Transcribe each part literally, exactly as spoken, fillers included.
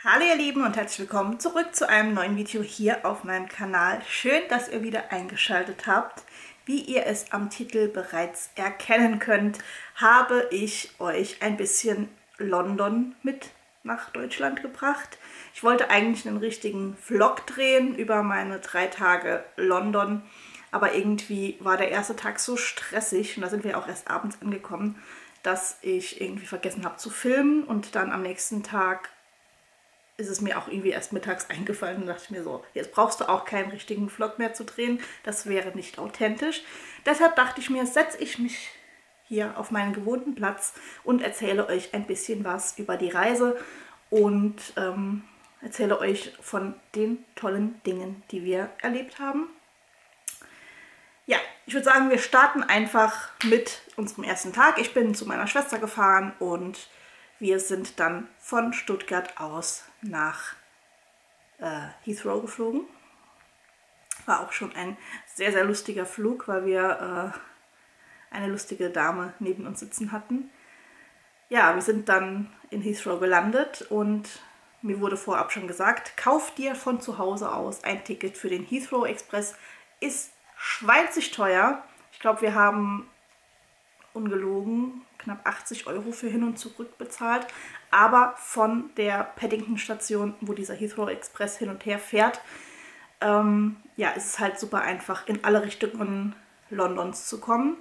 Hallo ihr Lieben und herzlich willkommen zurück zu einem neuen Video hier auf meinem Kanal. Schön, dass ihr wieder eingeschaltet habt. Wie ihr es am Titel bereits erkennen könnt, habe ich euch ein bisschen London mit nach Deutschland gebracht. Ich wollte eigentlich einen richtigen Vlog drehen über meine drei Tage London, aber irgendwie war der erste Tag so stressig und da sind wir auch erst abends angekommen, dass ich irgendwie vergessen habe zu filmen, und dann am nächsten Tag ist es mir auch irgendwie erst mittags eingefallen und dachte ich mir so, jetzt brauchst du auch keinen richtigen Vlog mehr zu drehen, das wäre nicht authentisch. Deshalb dachte ich mir, setze ich mich hier auf meinen gewohnten Platz und erzähle euch ein bisschen was über die Reise und ähm, erzähle euch von den tollen Dingen, die wir erlebt haben. Ja, ich würde sagen, wir starten einfach mit unserem ersten Tag. Ich bin zu meiner Schwester gefahren und wir sind dann von Stuttgart aus nach äh, Heathrow geflogen. War auch schon ein sehr, sehr lustiger Flug, weil wir äh, eine lustige Dame neben uns sitzen hatten. Ja, wir sind dann in Heathrow gelandet und mir wurde vorab schon gesagt, kauf dir von zu Hause aus ein Ticket für den Heathrow Express. Ist schweinsig teuer. Ich glaube, wir haben ungelogen knapp achtzig Euro für hin und zurück bezahlt, aber von der Paddington Station, wo dieser Heathrow Express hin und her fährt, ähm, ja, ist es halt super einfach, in alle Richtungen Londons zu kommen.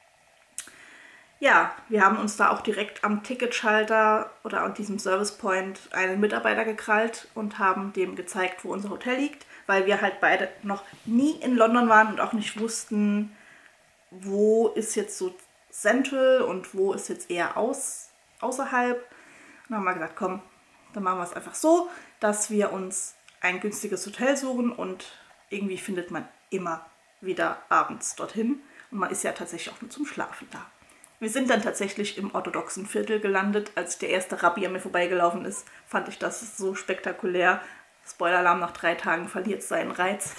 Ja, wir haben uns da auch direkt am Ticketschalter oder an diesem Service Point einen Mitarbeiter gekrallt und haben dem gezeigt, wo unser Hotel liegt, weil wir halt beide noch nie in London waren und auch nicht wussten, wo ist jetzt so Central und wo ist jetzt eher aus, außerhalb. Und dann haben wir gesagt, komm, dann machen wir es einfach so, dass wir uns ein günstiges Hotel suchen und irgendwie findet man immer wieder abends dorthin. Und man ist ja tatsächlich auch nur zum Schlafen da. Wir sind dann tatsächlich im orthodoxen Viertel gelandet. Als der erste Rabbi an mir vorbeigelaufen ist, fand ich das so spektakulär. Spoiler-Alarm, nach drei Tagen verliert seinen Reiz.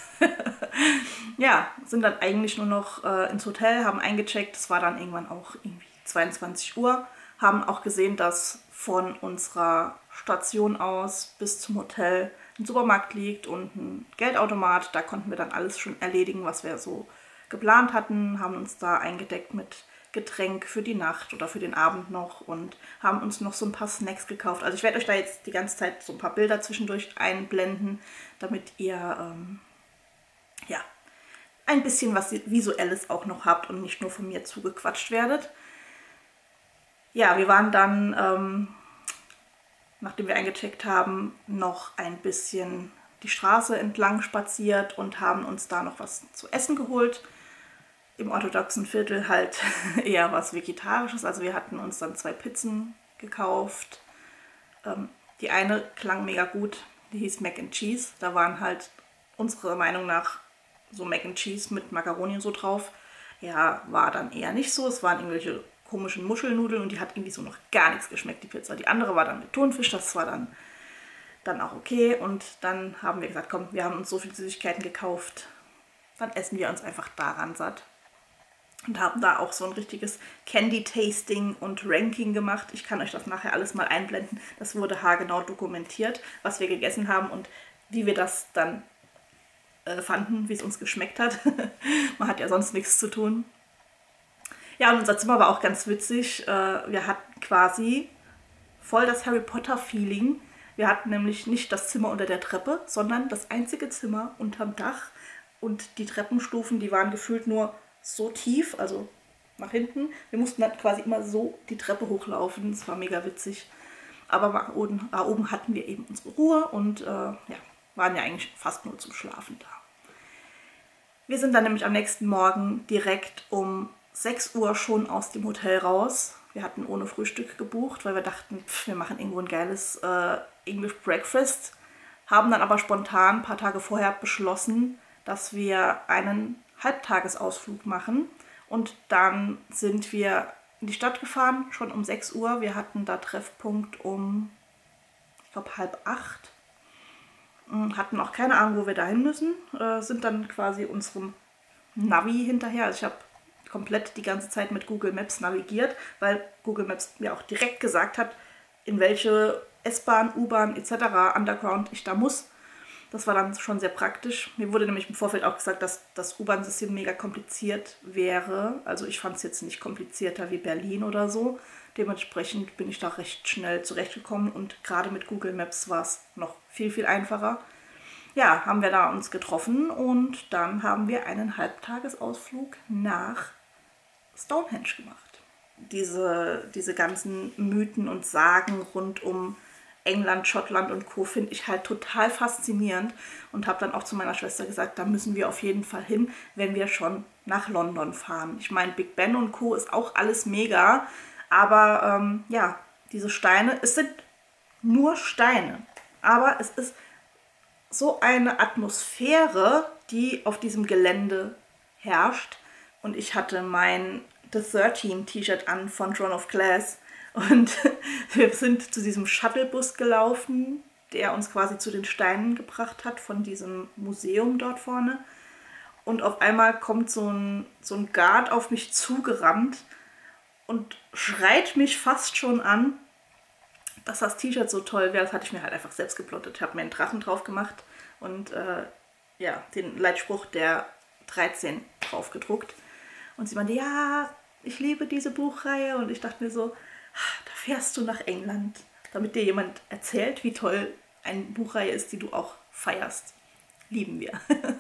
Ja, sind dann eigentlich nur noch äh, ins Hotel, haben eingecheckt. Es war dann irgendwann auch irgendwie zweiundzwanzig Uhr. Haben auch gesehen, dass von unserer Station aus bis zum Hotel ein Supermarkt liegt und ein Geldautomat. Da konnten wir dann alles schon erledigen, was wir so geplant hatten. Haben uns da eingedeckt mit Getränk für die Nacht oder für den Abend noch und haben uns noch so ein paar Snacks gekauft. Also ich werde euch da jetzt die ganze Zeit so ein paar Bilder zwischendurch einblenden, damit ihr ähm, ja, ein bisschen was Visuelles auch noch habt und nicht nur von mir zugequatscht werdet. Ja, wir waren dann, ähm, nachdem wir eingecheckt haben, noch ein bisschen die Straße entlang spaziert und haben uns da noch was zu essen geholt. Im orthodoxen Viertel halt eher was Vegetarisches. Also wir hatten uns dann zwei Pizzen gekauft. Ähm, die eine klang mega gut, die hieß Mac and Cheese. Da waren halt unserer Meinung nach so Mac and Cheese mit Macaroni und so drauf. Ja, war dann eher nicht so. Es waren irgendwelche komischen Muschelnudeln und die hat irgendwie so noch gar nichts geschmeckt, die Pizza. Die andere war dann mit Thunfisch, das war dann, dann auch okay. Und dann haben wir gesagt, komm, wir haben uns so viele Süßigkeiten gekauft, dann essen wir uns einfach daran satt. Und haben da auch so ein richtiges Candy-Tasting und Ranking gemacht. Ich kann euch das nachher alles mal einblenden. Das wurde haargenau dokumentiert, was wir gegessen haben und wie wir das dann äh, fanden, wie es uns geschmeckt hat. Man hat ja sonst nichts zu tun. Ja, und unser Zimmer war auch ganz witzig. Äh, wir hatten quasi voll das Harry Potter-Feeling. Wir hatten nämlich nicht das Zimmer unter der Treppe, sondern das einzige Zimmer unterm Dach. Und die Treppenstufen, die waren gefühlt nur so tief, also nach hinten. Wir mussten dann quasi immer so die Treppe hochlaufen. Das war mega witzig. Aber oben, da oben hatten wir eben unsere Ruhe und äh, ja, waren ja eigentlich fast nur zum Schlafen da. Wir sind dann nämlich am nächsten Morgen direkt um sechs Uhr schon aus dem Hotel raus. Wir hatten ohne Frühstück gebucht, weil wir dachten, pff, wir machen irgendwo ein geiles äh, English Breakfast. Haben dann aber spontan ein paar Tage vorher beschlossen, dass wir einen Halbtagesausflug machen und dann sind wir in die Stadt gefahren, schon um sechs Uhr. Wir hatten da Treffpunkt um, ich glaube, halb acht. Hatten auch keine Ahnung, wo wir da hin müssen, äh, sind dann quasi unserem Navi hinterher. Also ich habe komplett die ganze Zeit mit Google Maps navigiert, weil Google Maps mir auch direkt gesagt hat, in welche S-Bahn, U-Bahn et cetera, Underground ich da muss. Das war dann schon sehr praktisch. Mir wurde nämlich im Vorfeld auch gesagt, dass das U-Bahn-System mega kompliziert wäre. Also ich fand es jetzt nicht komplizierter wie Berlin oder so. Dementsprechend bin ich da recht schnell zurechtgekommen und gerade mit Google Maps war es noch viel, viel einfacher. Ja, haben wir da uns getroffen und dann haben wir einen Halbtagesausflug nach Stonehenge gemacht. Diese, diese ganzen Mythen und Sagen rund um England, Schottland und Co. finde ich halt total faszinierend und habe dann auch zu meiner Schwester gesagt, da müssen wir auf jeden Fall hin, wenn wir schon nach London fahren. Ich meine, Big Ben und Co. ist auch alles mega, aber ähm, ja, diese Steine, es sind nur Steine, aber es ist so eine Atmosphäre, die auf diesem Gelände herrscht. Und ich hatte mein The thirteen T-Shirt an von Throne of Glass. Und wir sind zu diesem Shuttlebus gelaufen, der uns quasi zu den Steinen gebracht hat, von diesem Museum dort vorne. Und auf einmal kommt so ein, so ein Guard auf mich zugerannt und schreit mich fast schon an, dass das T-Shirt so toll wäre. Das hatte ich mir halt einfach selbst geplottet. Ich habe mir einen Drachen drauf gemacht und äh, ja, den Leitspruch der dreizehn drauf gedruckt. Und sie meinte, ja, ich liebe diese Buchreihe. Und ich dachte mir so, da fährst du nach England, damit dir jemand erzählt, wie toll eine Buchreihe ist, die du auch feierst. Lieben wir.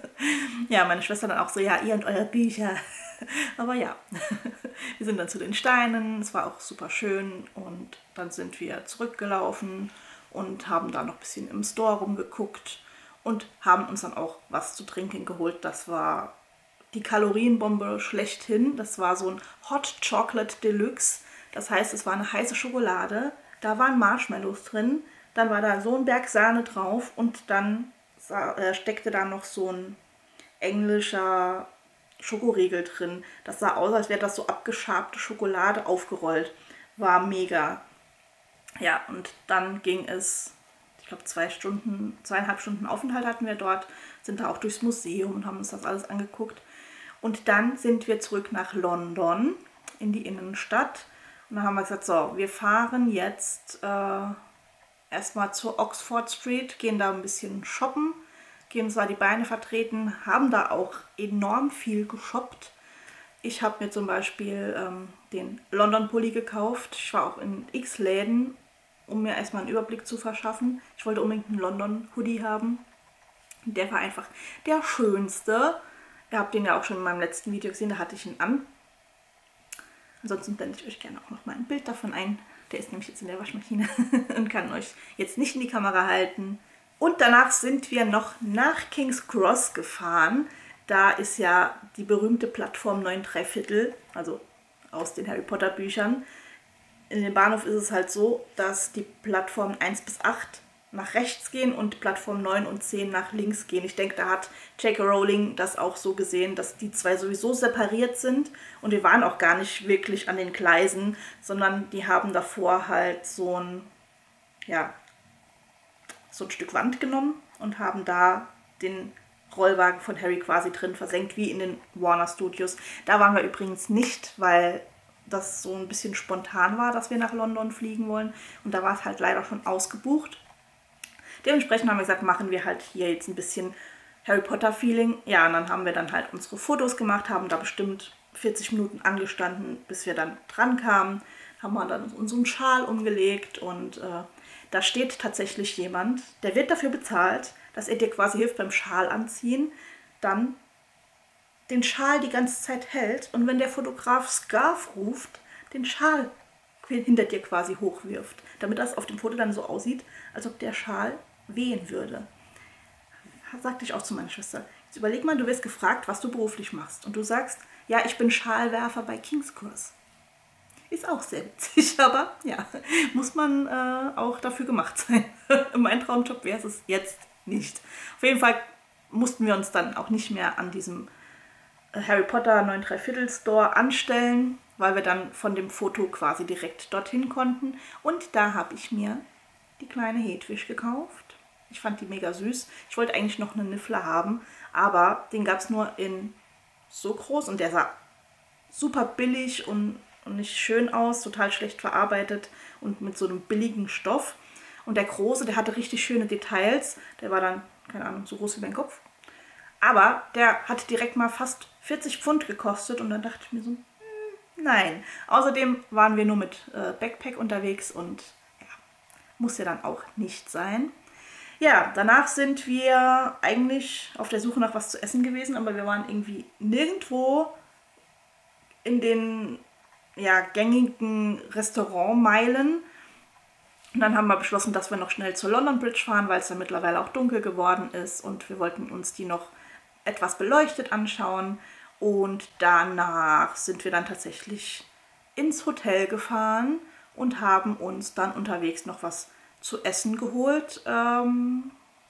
Ja, meine Schwester dann auch so, ja, ihr und eure Bücher. Aber ja, wir sind dann zu den Steinen, es war auch super schön und dann sind wir zurückgelaufen und haben da noch ein bisschen im Store rumgeguckt und haben uns dann auch was zu trinken geholt. Das war die Kalorienbombe schlechthin. Das war so ein Hot Chocolate Deluxe. Das heißt, es war eine heiße Schokolade, da waren Marshmallows drin, dann war da so ein Berg Sahne drauf und dann äh, steckte da noch so ein englischer Schokoriegel drin. Das sah aus, als wäre das so abgeschabte Schokolade aufgerollt. War mega. Ja, und dann ging es, ich glaube zwei Stunden, zweieinhalb Stunden Aufenthalt hatten wir dort, sind da auch durchs Museum und haben uns das alles angeguckt. Und dann sind wir zurück nach London, in die Innenstadt. Und dann haben wir gesagt, so, wir fahren jetzt äh, erstmal zur Oxford Street, gehen da ein bisschen shoppen, gehen uns da die Beine vertreten, haben da auch enorm viel geshoppt. Ich habe mir zum Beispiel ähm, den London Pulli gekauft. Ich war auch in x Läden, um mir erstmal einen Überblick zu verschaffen. Ich wollte unbedingt einen London Hoodie haben. Der war einfach der schönste. Ihr habt den ja auch schon in meinem letzten Video gesehen, da hatte ich ihn an. Ansonsten blende ich euch gerne auch noch mal ein Bild davon ein. Der ist nämlich jetzt in der Waschmaschine und kann euch jetzt nicht in die Kamera halten. Und danach sind wir noch nach King's Cross gefahren. Da ist ja die berühmte Plattform neun drei Viertel, also aus den Harry Potter Büchern. In dem Bahnhof ist es halt so, dass die Plattformen eins bis acht nach rechts gehen und Plattform neun und zehn nach links gehen. Ich denke, da hat J K Rowling das auch so gesehen, dass die zwei sowieso separiert sind. Und wir waren auch gar nicht wirklich an den Gleisen, sondern die haben davor halt so ein, ja, so ein Stück Wand genommen und haben da den Rollwagen von Harry quasi drin versenkt, wie in den Warner Studios. Da waren wir übrigens nicht, weil das so ein bisschen spontan war, dass wir nach London fliegen wollen. Und da war es halt leider schon ausgebucht. Dementsprechend haben wir gesagt, machen wir halt hier jetzt ein bisschen Harry Potter Feeling. Ja, und dann haben wir dann halt unsere Fotos gemacht, haben da bestimmt vierzig Minuten angestanden, bis wir dann dran kamen. Haben wir dann unseren Schal umgelegt und äh, da steht tatsächlich jemand, der wird dafür bezahlt, dass er dir quasi hilft beim Schal anziehen, dann den Schal die ganze Zeit hält und wenn der Fotograf Scarf ruft, den Schal hinter dir quasi hochwirft, damit das auf dem Foto dann so aussieht, als ob der Schal wehen würde. Sagte ich auch zu meiner Schwester. Jetzt überleg mal, du wirst gefragt, was du beruflich machst und du sagst, ja, ich bin Schalwerfer bei King's Cross. Ist auch sehr witzig, aber ja, muss man äh, auch dafür gemacht sein. Mein Traumjob wäre es jetzt nicht. Auf jeden Fall mussten wir uns dann auch nicht mehr an diesem Harry Potter neun drei Viertel Store anstellen, weil wir dann von dem Foto quasi direkt dorthin konnten. Und da habe ich mir die kleine Hedwig gekauft. Ich fand die mega süß. Ich wollte eigentlich noch einen Niffler haben, aber den gab es nur in so groß und der sah super billig und, und nicht schön aus, total schlecht verarbeitet und mit so einem billigen Stoff. Und der große, der hatte richtig schöne Details. Der war dann, keine Ahnung, so groß wie mein Kopf. Aber der hat direkt mal fast vierzig Pfund gekostet. Und dann dachte ich mir so, hm, nein. Außerdem waren wir nur mit äh, Backpack unterwegs und ja, muss ja dann auch nicht sein. Ja, danach sind wir eigentlich auf der Suche nach was zu essen gewesen, aber wir waren irgendwie nirgendwo in den ja, gängigen Restaurantmeilen. Und dann haben wir beschlossen, dass wir noch schnell zur London Bridge fahren, weil es dann mittlerweile auch dunkel geworden ist und wir wollten uns die noch etwas beleuchtet anschauen. Und danach sind wir dann tatsächlich ins Hotel gefahren und haben uns dann unterwegs noch was zu essen geholt. Ähm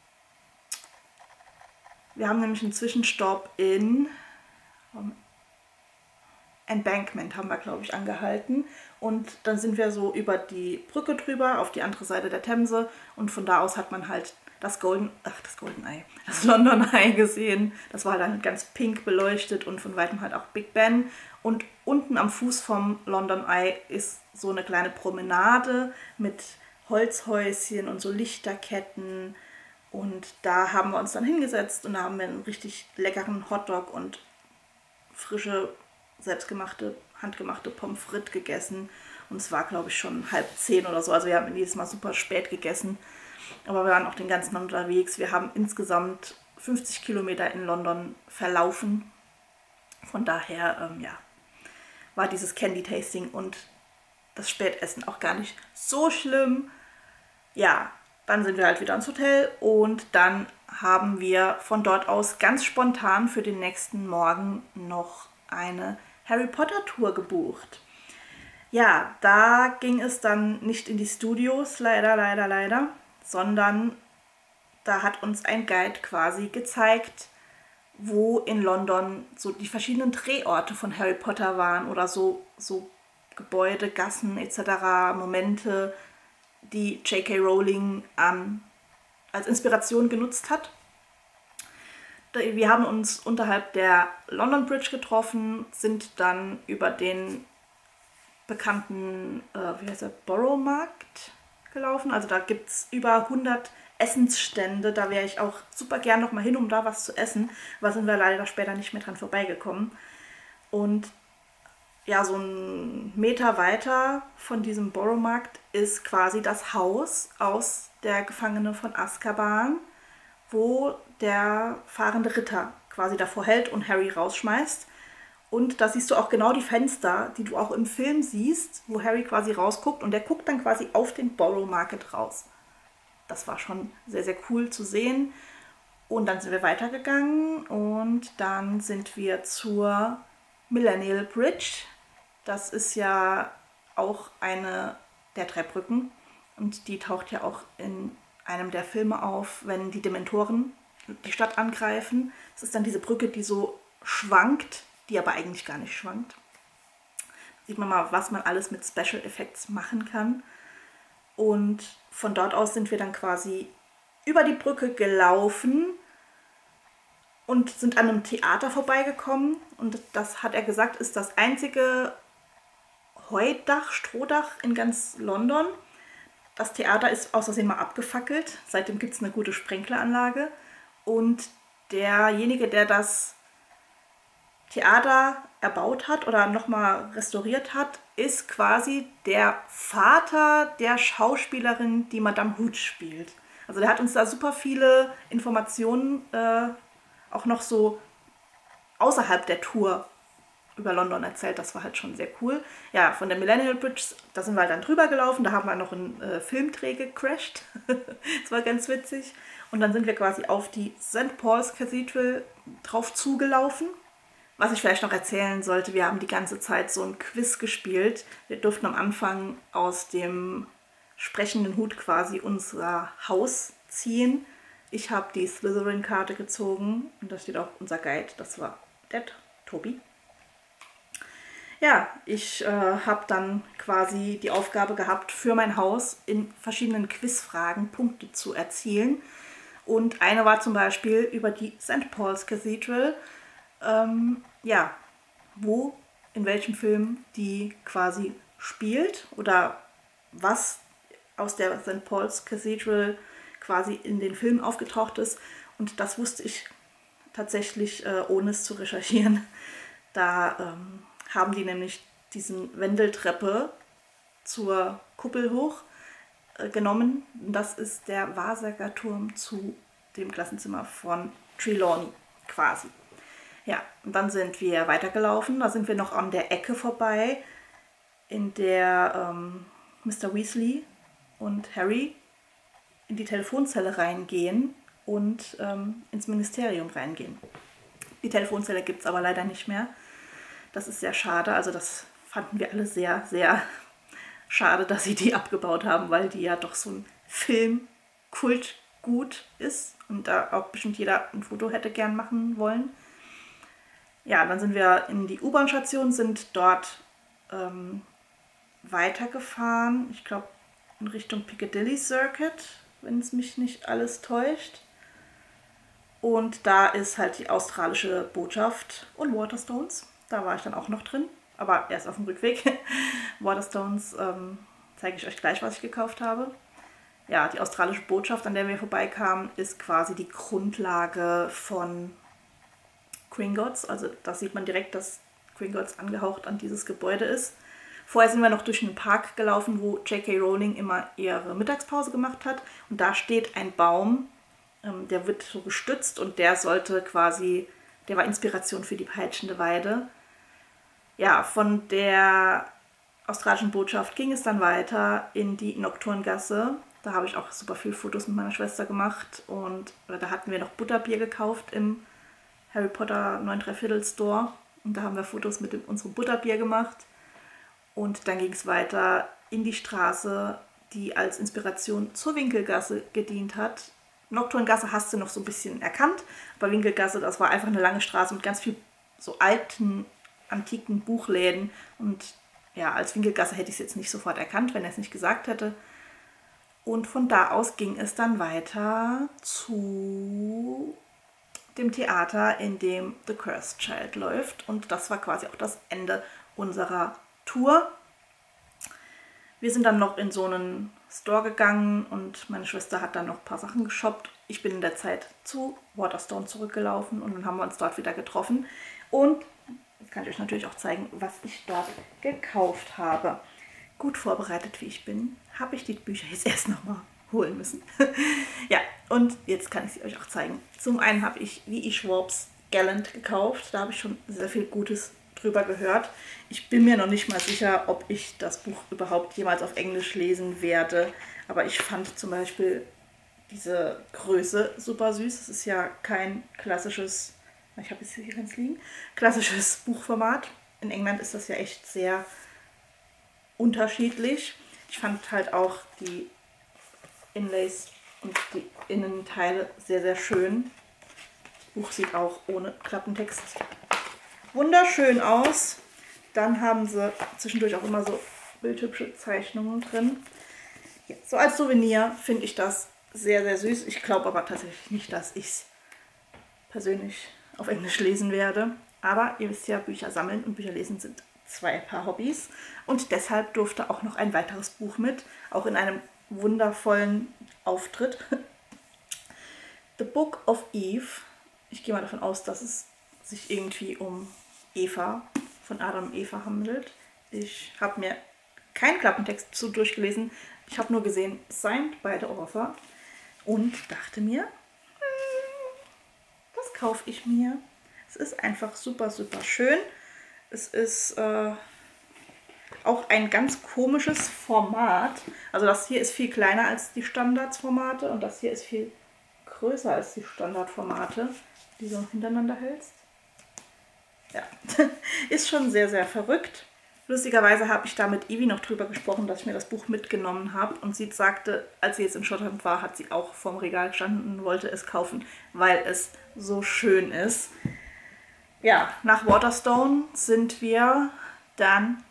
wir haben nämlich einen Zwischenstopp in Embankment haben wir, glaube ich, angehalten. Und dann sind wir so über die Brücke drüber auf die andere Seite der Themse. Und von da aus hat man halt das Golden, ach, das Golden Eye, das London Eye gesehen. Das war dann ganz pink beleuchtet und von weitem halt auch Big Ben. Und unten am Fuß vom London Eye ist so eine kleine Promenade mit Holzhäuschen und so Lichterketten. Und da haben wir uns dann hingesetzt und da haben wir einen richtig leckeren Hotdog und frische selbstgemachte, handgemachte Pommes frites gegessen. Und es war, glaube ich, schon halb zehn oder so. Also wir haben jedes Mal super spät gegessen. Aber wir waren auch den ganzen Tag unterwegs. Wir haben insgesamt fünfzig Kilometer in London verlaufen. Von daher, ähm, ja, war dieses Candy-Tasting und das Spätessen auch gar nicht so schlimm. Ja, dann sind wir halt wieder ins Hotel und dann haben wir von dort aus ganz spontan für den nächsten Morgen noch eine Harry Potter Tour gebucht. Ja, da ging es dann nicht in die Studios, leider, leider, leider, sondern da hat uns ein Guide quasi gezeigt, wo in London so die verschiedenen Drehorte von Harry Potter waren oder so, so Gebäude, Gassen et cetera, Momente, die J K Rowling an, als Inspiration genutzt hat. Wir haben uns unterhalb der London Bridge getroffen, sind dann über den bekannten, äh, wie heißt der, Borough Markt gelaufen. Also da gibt es über hundert Essensstände. Da wäre ich auch super gern noch mal hin, um da was zu essen. Aber sind wir leider später nicht mehr dran vorbeigekommen. Und ja, so einen Meter weiter von diesem Borough Markt ist quasi das Haus aus der Gefangene von Azkaban, wo der fahrende Ritter quasi davor hält und Harry rausschmeißt. Und da siehst du auch genau die Fenster, die du auch im Film siehst, wo Harry quasi rausguckt und der guckt dann quasi auf den Borough Market raus. Das war schon sehr, sehr cool zu sehen. Und dann sind wir weitergegangen und dann sind wir zur Millennial Bridge. Das ist ja auch eine der drei Brücken und die taucht ja auch in einem der Filme auf, wenn die Dementoren die Stadt angreifen. Es ist dann diese Brücke, die so schwankt, die aber eigentlich gar nicht schwankt. Da sieht man mal, was man alles mit Special Effects machen kann. Und von dort aus sind wir dann quasi über die Brücke gelaufen und sind an einem Theater vorbeigekommen. Und das, hat er gesagt, ist das einzige Heudach, Strohdach in ganz London. Das Theater ist aus Versehen mal abgefackelt. Seitdem gibt es eine gute Sprenkleranlage. Und derjenige, der das Theater erbaut hat oder nochmal restauriert hat, ist quasi der Vater der Schauspielerin, die Madame Hooch spielt. Also der hat uns da super viele Informationen äh, auch noch so außerhalb der Tour über London erzählt. Das war halt schon sehr cool. Ja, von der Millennial Bridge, da sind wir halt dann drüber gelaufen. Da haben wir noch einen äh, Filmdreh gecrashed. Das war ganz witzig. Und dann sind wir quasi auf die Sankt Paul's Cathedral drauf zugelaufen. Was ich vielleicht noch erzählen sollte, wir haben die ganze Zeit so ein Quiz gespielt. Wir durften am Anfang aus dem sprechenden Hut quasi unser Haus ziehen. Ich habe die Slytherin-Karte gezogen und da steht auch unser Guide. Das war der Tobi. Ja, ich äh, habe dann quasi die Aufgabe gehabt, für mein Haus in verschiedenen Quizfragen Punkte zu erzielen. Und eine war zum Beispiel über die Sankt Paul's Cathedral. Ähm, ja, wo, in welchem Film die quasi spielt oder was aus der Sankt Paul's Cathedral quasi in den Film aufgetaucht ist. Und das wusste ich tatsächlich, äh, ohne es zu recherchieren. Da ähm, haben die nämlich diesen Wendeltreppe zur Kuppel hoch äh, genommen. Das ist der Wahrsagerturm zu dem Klassenzimmer von Trelawney quasi. Ja, und dann sind wir weitergelaufen. Da sind wir noch an der Ecke vorbei, in der ähm, Mister Weasley und Harry in die Telefonzelle reingehen und ähm, ins Ministerium reingehen. Die Telefonzelle gibt es aber leider nicht mehr. Das ist sehr schade. Also das fanden wir alle sehr, sehr schade, dass sie die abgebaut haben, weil die ja doch so ein Film-Kultgut ist und da auch bestimmt jeder ein Foto hätte gern machen wollen. Ja, dann sind wir in die U-Bahn-Station, sind dort ähm, weitergefahren. Ich glaube in Richtung Piccadilly Circuit, wenn es mich nicht alles täuscht. Und da ist halt die australische Botschaft und Waterstones. Da war ich dann auch noch drin, aber erst auf dem Rückweg. Waterstones ähm, zeige ich euch gleich, was ich gekauft habe. Ja, die australische Botschaft, an der wir vorbeikamen, ist quasi die Grundlage von Gringotts. Also da sieht man direkt, dass Gringotts angehaucht an dieses Gebäude ist. Vorher sind wir noch durch einen Park gelaufen, wo J K Rowling immer ihre Mittagspause gemacht hat. Und da steht ein Baum, ähm, der wird so gestützt und der sollte quasi, der war Inspiration für die peitschende Weide. Ja, von der australischen Botschaft ging es dann weiter in die Nocturngasse. Da habe ich auch super viele Fotos mit meiner Schwester gemacht und da hatten wir noch Butterbier gekauft im Harry Potter neun drei Viertel Store und da haben wir Fotos mit dem, unserem Butterbier gemacht. Und dann ging es weiter in die Straße, die als Inspiration zur Winkelgasse gedient hat. Nocturngasse hast du noch so ein bisschen erkannt, aber Winkelgasse, das war einfach eine lange Straße mit ganz viel so alten, antiken Buchläden. Und ja, als Winkelgasse hätte ich es jetzt nicht sofort erkannt, wenn er es nicht gesagt hätte. Und von da aus ging es dann weiter zu dem Theater, in dem The Cursed Child läuft. Und das war quasi auch das Ende unserer Tour. Wir sind dann noch in so einen Store gegangen und meine Schwester hat dann noch ein paar Sachen geshoppt. Ich bin in der Zeit zu Waterstone zurückgelaufen und dann haben wir uns dort wieder getroffen. Und jetzt kann ich euch natürlich auch zeigen, was ich dort gekauft habe. Gut vorbereitet wie ich bin, habe ich die Bücher jetzt erst nochmal holen müssen. Ja, und jetzt kann ich sie euch auch zeigen. Zum einen habe ich V E Schwabs Gallant gekauft. Da habe ich schon sehr viel Gutes drüber gehört. Ich bin mir noch nicht mal sicher, ob ich das Buch überhaupt jemals auf Englisch lesen werde. Aber ich fand zum Beispiel diese Größe super süß. Es ist ja kein klassisches, ich habe jetzt hier ganz liegen, klassisches Buchformat. In England ist das ja echt sehr unterschiedlich. Ich fand halt auch die Inlays und die Innenteile sehr, sehr schön. Das Buch sieht auch ohne Klappentext wunderschön aus. Dann haben sie zwischendurch auch immer so bildhübsche Zeichnungen drin. Ja, so als Souvenir finde ich das sehr, sehr süß. Ich glaube aber tatsächlich nicht, dass ich es persönlich auf Englisch lesen werde. Aber ihr wisst ja, Bücher sammeln und Bücher lesen sind zwei Paar Hobbys. Und deshalb durfte auch noch ein weiteres Buch mit, auch in einem wundervollen Auftritt. The Book of Eve. Ich gehe mal davon aus, dass es sich irgendwie um Eva, von Adam und Eva handelt. Ich habe mir keinen Klappentext zu durchgelesen. Ich habe nur gesehen, signed by the author und dachte mir, hm, das kaufe ich mir. Es ist einfach super, super schön. Es ist äh, auch ein ganz komisches Format. Also das hier ist viel kleiner als die Standardformate und das hier ist viel größer als die Standardformate, die du hintereinander hältst. Ja, ist schon sehr, sehr verrückt. Lustigerweise habe ich da mit Evie noch drüber gesprochen, dass ich mir das Buch mitgenommen habe. Und sie sagte, als sie jetzt in Schottland war, hat sie auch vorm Regal gestanden und wollte es kaufen, weil es so schön ist. Ja, nach Waterstone sind wir dann,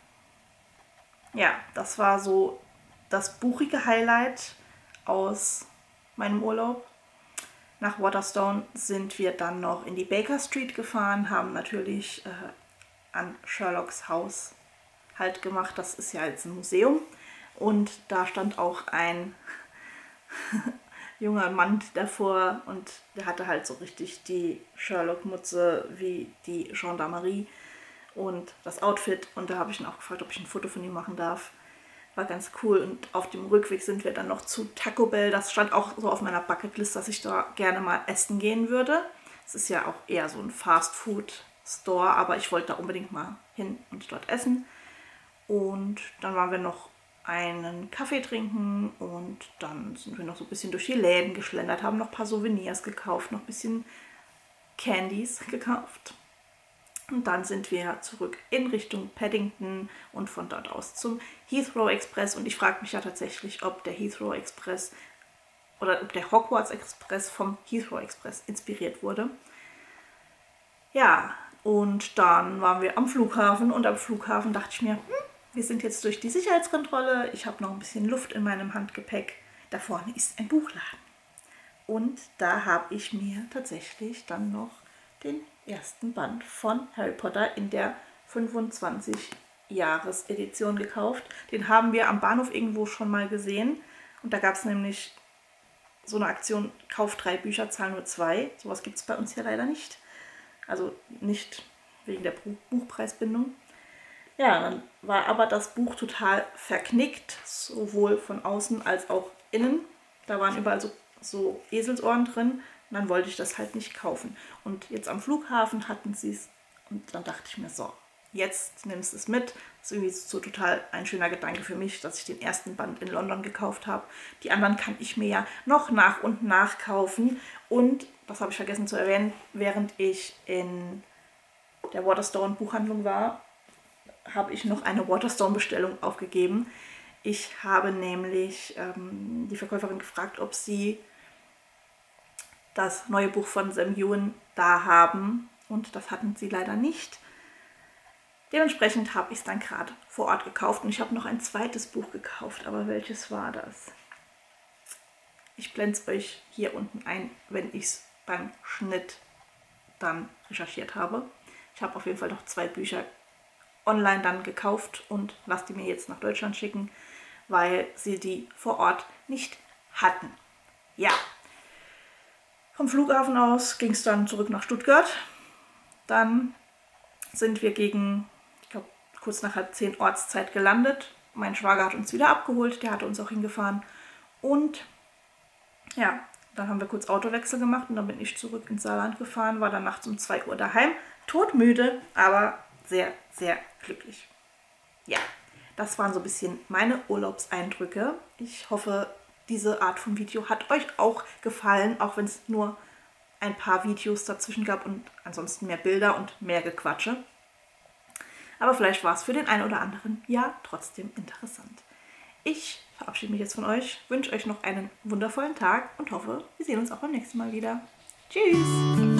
ja, das war so das buchige Highlight aus meinem Urlaub. Nach Waterstone sind wir dann noch in die Baker Street gefahren, haben natürlich äh, an Sherlocks Haus halt gemacht. Das ist ja jetzt ein Museum. Und da stand auch ein junger Mann davor und der hatte halt so richtig die Sherlock-Mutze wie die Gendarmerie und das Outfit. Und da habe ich ihn auch gefragt, ob ich ein Foto von ihm machen darf. War ganz cool. Und auf dem Rückweg sind wir dann noch zu Taco Bell. Das stand auch so auf meiner Bucketlist, dass ich da gerne mal essen gehen würde. Es ist ja auch eher so ein Fast-Food-Store, aber ich wollte da unbedingt mal hin und dort essen. Und dann waren wir noch einen Kaffee trinken und dann sind wir noch so ein bisschen durch die Läden geschlendert, haben noch ein paar Souvenirs gekauft, noch ein bisschen Candies gekauft. Und dann sind wir zurück in Richtung Paddington und von dort aus zum Heathrow Express. Und ich frage mich ja tatsächlich, ob der Heathrow Express oder ob der Hogwarts Express vom Heathrow Express inspiriert wurde. Ja, und dann waren wir am Flughafen und am Flughafen dachte ich mir, hm, wir sind jetzt durch die Sicherheitskontrolle. Ich habe noch ein bisschen Luft in meinem Handgepäck. Da vorne ist ein Buchladen. Und da habe ich mir tatsächlich dann noch den ersten Band von Harry Potter in der fünfundzwanzig-Jahres-Edition gekauft. Den haben wir am Bahnhof irgendwo schon mal gesehen. Und da gab es nämlich so eine Aktion, kauf drei Bücher, zahl nur zwei. Sowas gibt es bei uns hier leider nicht. Also nicht wegen der Buchpreisbindung. Ja, dann war aber das Buch total verknickt, sowohl von außen als auch innen. Da waren überall so, so Eselsohren drin und dann wollte ich das halt nicht kaufen. Und jetzt am Flughafen hatten sie es und dann dachte ich mir, so, jetzt nimmst du es mit. Das ist irgendwie so total ein schöner Gedanke für mich, dass ich den ersten Band in London gekauft habe. Die anderen kann ich mir ja noch nach und nach kaufen. Und, das habe ich vergessen zu erwähnen, während ich in der Waterstone Buchhandlung war, habe ich noch eine Waterstone-Bestellung aufgegeben. Ich habe nämlich ähm, die Verkäuferin gefragt, ob sie das neue Buch von Sam Ewan da haben. Und das hatten sie leider nicht. Dementsprechend habe ich es dann gerade vor Ort gekauft. Und ich habe noch ein zweites Buch gekauft. Aber welches war das? Ich blende es euch hier unten ein, wenn ich es beim Schnitt dann recherchiert habe. Ich habe auf jeden Fall noch zwei Bücher online dann gekauft und lasse die mir jetzt nach Deutschland schicken, weil sie die vor Ort nicht hatten. Ja, vom Flughafen aus ging es dann zurück nach Stuttgart. Dann sind wir gegen, ich glaube, kurz nach halb zehn Ortszeit gelandet. Mein Schwager hat uns wieder abgeholt, der hatte uns auch hingefahren. Und ja, dann haben wir kurz Autowechsel gemacht und dann bin ich zurück ins Saarland gefahren, war dann nachts um zwei Uhr daheim, todmüde, aber sehr, sehr glücklich. Ja, das waren so ein bisschen meine Urlaubseindrücke. Ich hoffe, diese Art von Video hat euch auch gefallen, auch wenn es nur ein paar Videos dazwischen gab und ansonsten mehr Bilder und mehr Gequatsche. Aber vielleicht war es für den einen oder anderen ja trotzdem interessant. Ich verabschiede mich jetzt von euch, wünsche euch noch einen wundervollen Tag und hoffe, wir sehen uns auch beim nächsten Mal wieder. Tschüss!